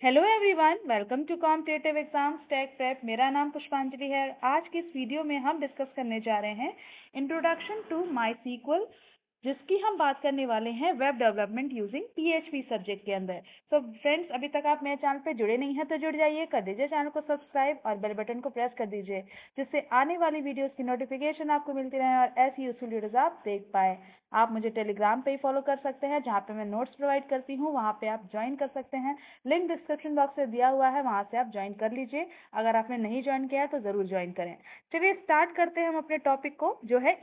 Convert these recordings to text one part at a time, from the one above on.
Hello everyone, welcome to competitive exams tech prep. मेरा नाम पुष्पांजलि है। आज के इस वीडियो में हम डिस्कस करने जा रहे हैं इंट्रोडक्शन टू माई सीक्वल, जिसकी हम बात करने वाले हैं web development using PHP subject के अंदर। तो फ्रेंड्स, अभी तक आप मेरे चैनल पे जुड़े नहीं हैं तो जुड़ जाइए, कर दीजिए चैनल को सब्सक्राइब और बेल बटन को प्रेस कर दीजिए, जिससे आने वाली वीडियोस की नोटिफिकेशन आपको मिलती रहे और ऐसी यूजफुल वीडियोस आप देख पाए। आप मुझे टेलीग्राम पे ही फॉलो कर सकते हैं, जहाँ पे मैं नोट्स प्रोवाइड करती हूँ। वहाँ पे आप ज्वाइन कर सकते हैं, लिंक डिस्क्रिप्शन बॉक्स में दिया हुआ है, वहाँ से आप ज्वाइन कर लीजिए। अगर आपने नहीं ज्वाइन किया है तो ज़रूर ज्वाइन करें। चलिए स्टार्ट करते हैं हम अपने टॉपिक को, जो है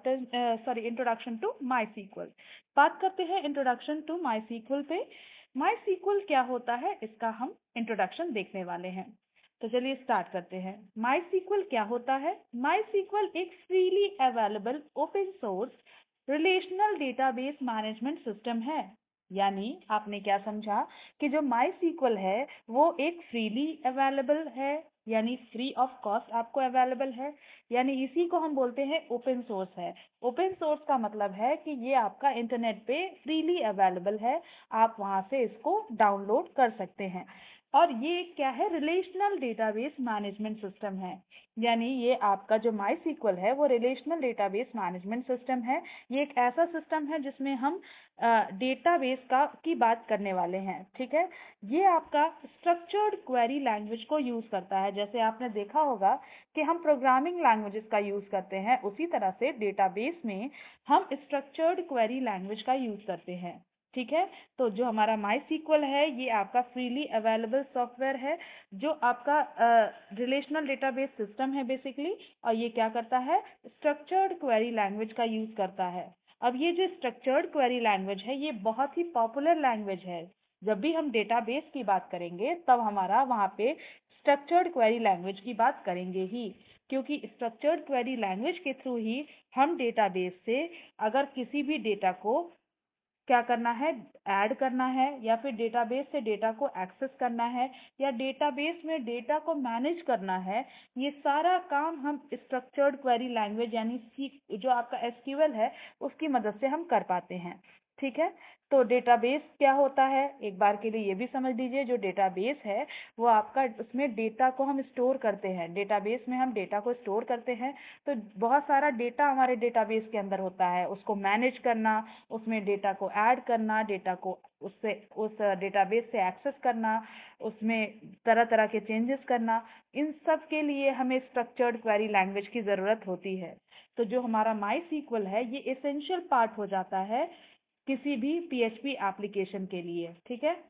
इंट्रोडक्शन टू माई सीक्वल। बात करते हैं इंट्रोडक्शन टू माई सीक्वल पे। माई सीक्वल क्या होता है, इसका हम इंट्रोडक्शन देखने वाले हैं। तो चलिए स्टार्ट करते हैं। माई सीक्वल क्या होता है? माई सीक्वल एक freely available open source relational database management system है। यानी आपने क्या समझा कि जो माई सीक्वल है वो एक फ्रीली अवेलेबल है, यानी फ्री ऑफ कॉस्ट आपको अवेलेबल है। यानी इसी को हम बोलते हैं ओपन सोर्स है। ओपन सोर्स का मतलब है कि ये आपका इंटरनेट पे फ्रीली अवेलेबल है, आप वहां से इसको डाउनलोड कर सकते हैं। और ये क्या है? रिलेशनल डेटाबेस मैनेजमेंट सिस्टम है। यानी ये आपका जो माई सीक्वल है वो रिलेशनल डेटाबेस मैनेजमेंट सिस्टम है। ये एक ऐसा सिस्टम है जिसमें हम डेटाबेस का की बात करने वाले हैं। ठीक है, ये आपका स्ट्रक्चर्ड क्वेरी लैंग्वेज को यूज करता है। जैसे आपने देखा होगा कि हम प्रोग्रामिंग लैंग्वेजेस का यूज करते हैं, उसी तरह से डेटाबेस में हम स्ट्रक्चर्ड क्वेरी लैंग्वेज का यूज करते हैं। ठीक है, तो जो हमारा माई सीक्वल है ये आपका फ्रीली अवेलेबल सॉफ्टवेयर है, जो आपका रिलेशनल डेटाबेस सिस्टम है बेसिकली। और ये क्या करता है? स्ट्रक्चर्ड क्वेरी लैंग्वेज का यूज करता है। अब ये जो स्ट्रक्चर्ड क्वेरी लैंग्वेज है ये बहुत ही पॉपुलर लैंग्वेज है। जब भी हम डेटाबेस की बात करेंगे तब हमारा वहाँ पे स्ट्रक्चर्ड क्वेरी लैंग्वेज की बात करेंगे ही, क्योंकि स्ट्रक्चर्ड क्वेरी लैंग्वेज के थ्रू ही हम डेटाबेस से अगर किसी भी डेटा को क्या करना है, ऐड करना है, या फिर डेटाबेस से डेटा को एक्सेस करना है, या डेटाबेस में डेटा को मैनेज करना है, ये सारा काम हम स्ट्रक्चर्ड क्वेरी लैंग्वेज यानी जो आपका एसक्यूएल है उसकी मदद से हम कर पाते हैं। ठीक है, तो डेटाबेस क्या होता है एक बार के लिए ये भी समझ लीजिए। जो डेटाबेस है वो आपका, उसमें डेटा को हम स्टोर करते हैं, डेटाबेस में हम डेटा को स्टोर करते हैं। तो बहुत सारा डेटा हमारे डेटाबेस के अंदर होता है, उसको मैनेज करना, उसमें डेटा को ऐड करना, डेटा को उससे उस डेटाबेस से एक्सेस करना, उसमें तरह तरह के चेंजेस करना, इन सब के लिए हमें स्ट्रक्चर्ड क्वेरी लैंग्वेज की ज़रूरत होती है। तो जो हमारा माई सीक्वल है ये एसेंशियल पार्ट हो जाता है किसी भी पीएचपी एप्लीकेशन के लिए। ठीक है,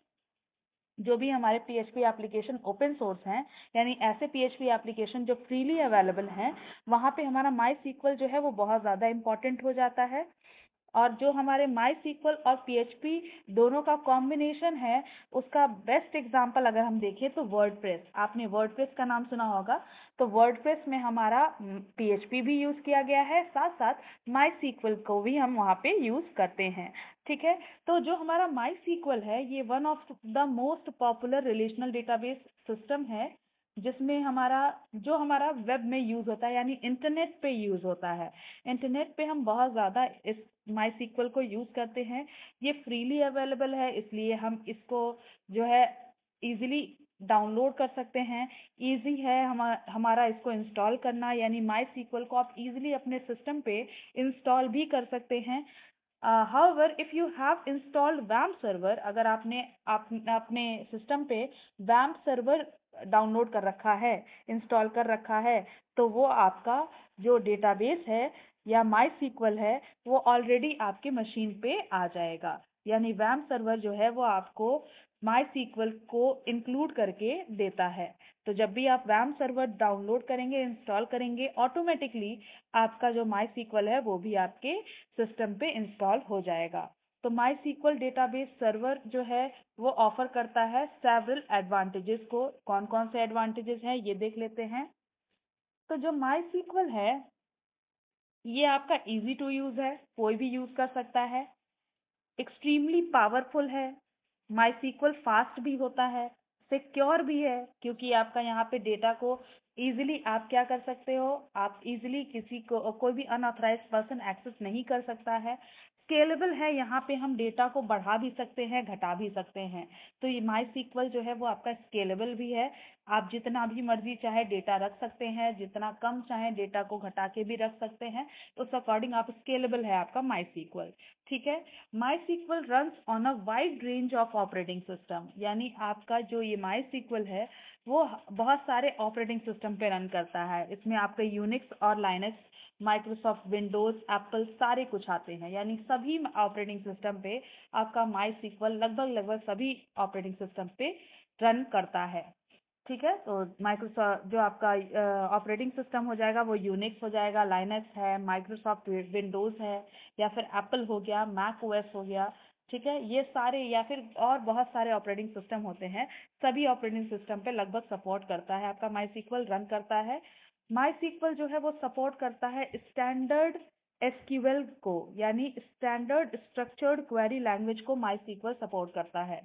जो भी हमारे पीएचपी एप्लीकेशन ओपन सोर्स हैं, यानी ऐसे पीएचपी एप्लीकेशन जो फ्रीली अवेलेबल हैं, वहाँ पे हमारा माई सीक्वल जो है वो बहुत ज़्यादा इम्पोर्टेंट हो जाता है। और जो हमारे माई सीक्वल और पीएचपी दोनों का कॉम्बिनेशन है, उसका बेस्ट एग्जांपल अगर हम देखें तो वर्डप्रेस। आपने वर्डप्रेस का नाम सुना होगा। तो वर्डप्रेस में हमारा पीएचपी भी यूज़ किया गया है, साथ साथ माई सीक्वल को भी हम वहाँ पे यूज़ करते हैं। ठीक है, तो जो हमारा माई सीक्वल है ये one of the most popular relational database system है, जिसमें हमारा वेब में यूज़ होता है, यानी इंटरनेट पे यूज़ होता है। इंटरनेट पे हम बहुत ज़्यादा इस माई सीक्वल को यूज़ करते हैं। ये फ्रीली अवेलेबल है, इसलिए हम इसको जो है इजीली डाउनलोड कर सकते हैं। इजी है हमारा इसको इंस्टॉल करना, यानी माई सीक्वल को आप इजीली अपने सिस्टम पे इंस्टॉल भी कर सकते हैं। However if you have installed वैम्प सर्वर, अगर आपने अपने सिस्टम पे वैम्प सर्वर डाउनलोड कर रखा है, इंस्टॉल कर रखा है, तो वो आपका जो डेटाबेस है या माई सीक्वल है वो ऑलरेडी आपके मशीन पे आ जाएगा। यानी वैम्प सर्वर जो है वो आपको माई सीक्वल को इंक्लूड करके देता है। तो जब भी आप वैम्प सर्वर डाउनलोड करेंगे, इंस्टॉल करेंगे, ऑटोमेटिकली आपका जो माई सीक्वल है वो भी आपके सिस्टम पे इंस्टॉल हो जाएगा। तो माई सीक्वल डेटाबेस सर्वर जो है वो ऑफर करता है सेवरल एडवांटेजेस को। कौन कौन से एडवांटेजेस हैं ये देख लेते हैं। तो जो माई सीक्वल है ये आपका इजी टू यूज़ है, कोई भी यूज़ कर सकता है। एक्सट्रीमली पावरफुल है। माई सीक्वल फास्ट भी होता है, सिक्योर भी है, क्योंकि आपका यहाँ पे डेटा को इजीली आप क्या कर सकते हो, आप इजीली किसी को, कोई भी अनऑथराइज्ड पर्सन एक्सेस नहीं कर सकता है। स्केलेबल है, यहाँ पे हम डेटा को बढ़ा भी सकते हैं, घटा भी सकते हैं। तो ये माई सीक्वल जो है वो आपका स्केलेबल भी है। आप जितना भी मर्जी चाहे डेटा रख सकते हैं, जितना कम चाहे डेटा को घटा के भी रख सकते हैं। तो उस अकॉर्डिंग आप स्केलेबल है आपका माई सीक्वल। ठीक है। MySQL runs on a wide range of operating system, यानी आपका जो ये माई सीक्वल है वो बहुत सारे ऑपरेटिंग सिस्टम पे रन करता है। इसमें आपका यूनिक्स और लाइनक्स, माइक्रोसॉफ्ट विंडोज, एप्पल सारे कुछ आते हैं, यानी सभी ऑपरेटिंग सिस्टम पे आपका माई सीक्वल लगभग लगभग सभी ऑपरेटिंग सिस्टम पे रन करता है। ठीक है। तो माइक्रोसॉफ्ट जो आपका ऑपरेटिंग सिस्टम हो जाएगा वो यूनिक्स हो जाएगा, लाइनक्स है, माइक्रोसॉफ्ट विंडोज है, या फिर एप्पल हो गया, मैक ओएस हो गया। ठीक है। ये सारे या फिर और बहुत सारे ऑपरेटिंग सिस्टम होते हैं, सभी ऑपरेटिंग सिस्टम पे लगभग सपोर्ट करता है आपका माई सीक्वल रन करता है। माई सीक्वल जो है वो सपोर्ट करता है स्टैंडर्ड एसक्यूएल को, यानी स्टैंडर्ड स्ट्रक्चर्ड क्वेरी लैंग्वेज को माई सीक्वल सपोर्ट करता है।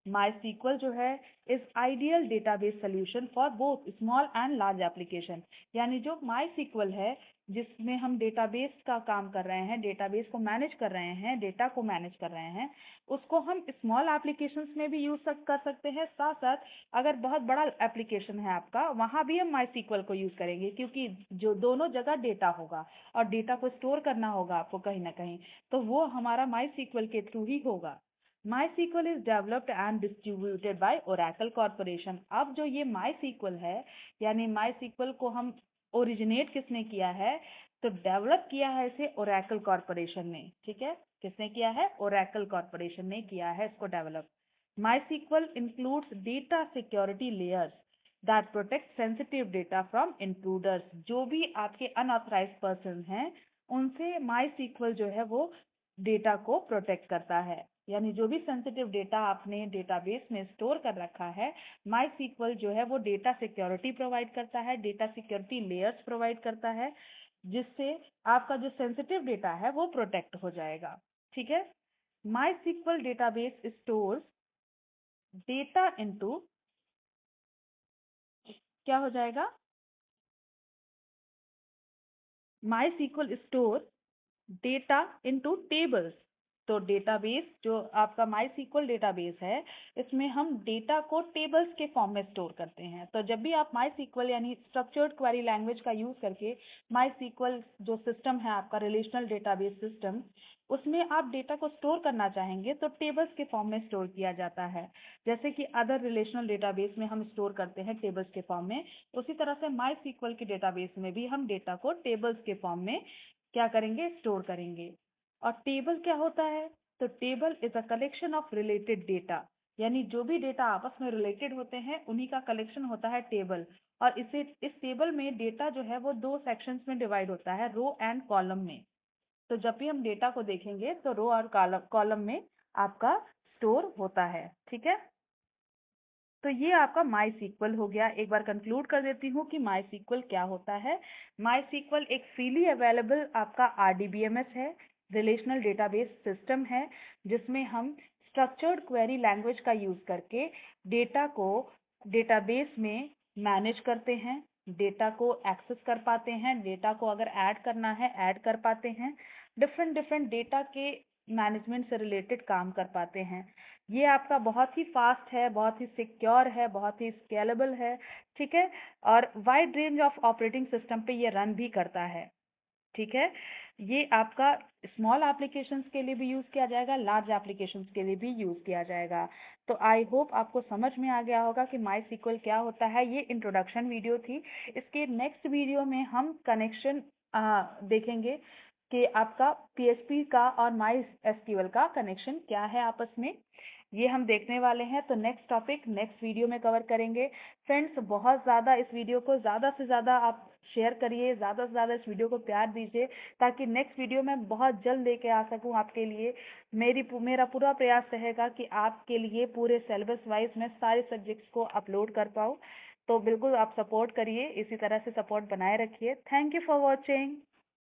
MySQL जो है is ideal database solution for both small and large application, यानी जो MySQL है जिसमें हम डेटाबेस का काम कर रहे हैं, डेटाबेस को मैनेज कर रहे हैं, डेटा को मैनेज कर रहे हैं, उसको हम स्मॉल एप्लीकेशंस में भी यूज कर सकते हैं। साथ साथ अगर बहुत बड़ा एप्लीकेशन है आपका, वहाँ भी हम MySQL को यूज करेंगे, क्योंकि जो दोनों जगह डेटा होगा और डेटा को स्टोर करना होगा आपको कहीं ना कहीं, तो वो हमारा MySQL के थ्रू ही होगा। MySQL is developed and distributed by Oracle Corporation। अब जो ये MySQL है, यानी MySQL को हम ओरिजिनेट किसने किया है, तो डेवलप किया है इसे Oracle Corporation ने। ठीक है। किसने किया है? Oracle Corporation ने किया है इसको develop. MySQL includes data security layers that protect sensitive data from intruders। जो भी आपके unauthorized person हैं, उनसे MySQL जो है वो डेटा को प्रोटेक्ट करता है। यानी जो भी सेंसिटिव डेटा आपने डेटाबेस में स्टोर कर रखा है, माई सीक्वल जो है वो डेटा सिक्योरिटी प्रोवाइड करता है, डेटा सिक्योरिटी लेयर्स प्रोवाइड करता है, जिससे आपका जो सेंसिटिव डेटा है वो प्रोटेक्ट हो जाएगा। ठीक है। MySQL database stores data into, क्या हो जाएगा, MySQL store data into tables. तो डेटाबेस जो आपका माई सीक्वल डेटाबेस है, इसमें हम डेटा को टेबल्स के फॉर्म में स्टोर करते हैं। तो जब भी आप माई सीक्वल यानी स्ट्रक्चर्ड क्वेरी लैंग्वेज का यूज करके माई सीक्वल जो सिस्टम है आपका रिलेशनल डेटाबेस सिस्टम, उसमें आप डेटा को स्टोर करना चाहेंगे तो टेबल्स के फॉर्म में स्टोर किया जाता है। जैसे कि अदर रिलेशनल डेटाबेस में हम स्टोर करते हैं टेबल्स के फॉर्म में, उसी तरह से माई सीक्वल के डेटाबेस में भी हम डेटा को टेबल्स के फॉर्म में क्या करेंगे, स्टोर करेंगे। और टेबल क्या होता है, तो table is a collection of related data, यानी जो भी डेटा आपस में रिलेटेड होते हैं उन्हीं का कलेक्शन होता है टेबल। और इस टेबल में डेटा जो है वो दो सेक्शंस में डिवाइड होता है, रो एंड कॉलम में। तो जब भी हम डेटा को देखेंगे तो रो और कॉलम में आपका स्टोर होता है। ठीक है। तो ये आपका माई सीक्वल हो गया। एक बार कंक्लूड कर देती हूँ कि माई सीक्वल क्या होता है। माई सीक्वल एक फ्रीली अवेलेबल आपका RDBMS है, रिलेशनल डेटाबेस सिस्टम है, जिसमें हम स्ट्रक्चर्ड क्वेरी लैंग्वेज का यूज करके डेटा को डेटाबेस में मैनेज करते हैं, डेटा को एक्सेस कर पाते हैं, डेटा को अगर ऐड करना है ऐड कर पाते हैं, डिफरेंट डिफरेंट डेटा के मैनेजमेंट से रिलेटेड काम कर पाते हैं। ये आपका बहुत ही फास्ट है, बहुत ही सिक्योर है, बहुत ही स्केलेबल है। ठीक है। और wide range of operating system पे ये रन भी करता है। ठीक है। ये आपका स्मॉल एप्लीकेशंस के लिए भी यूज किया जाएगा, लार्ज एप्लीकेशंस के लिए भी यूज किया जाएगा। तो आई होप आपको समझ में आ गया होगा कि माई सीक्वल क्या होता है। ये इंट्रोडक्शन वीडियो थी। इसके नेक्स्ट वीडियो में हम कनेक्शन देखेंगे कि आपका PHP का और माई एसक्यूएल का कनेक्शन क्या है आपस में, ये हम देखने वाले हैं। तो नेक्स्ट टॉपिक नेक्स्ट वीडियो में कवर करेंगे। फ्रेंड्स, बहुत ज़्यादा इस वीडियो को ज़्यादा से ज़्यादा आप शेयर करिए, ज़्यादा से ज़्यादा इस वीडियो को प्यार दीजिए, ताकि नेक्स्ट वीडियो मैं बहुत जल्द लेके आ सकूं आपके लिए। मेरा पूरा प्रयास रहेगा कि आपके लिए पूरे सिलेबस वाइज मैं सारे सब्जेक्ट्स को अपलोड कर पाऊँ। तो बिल्कुल आप सपोर्ट करिए, इसी तरह से सपोर्ट बनाए रखिए। Thank you for watching.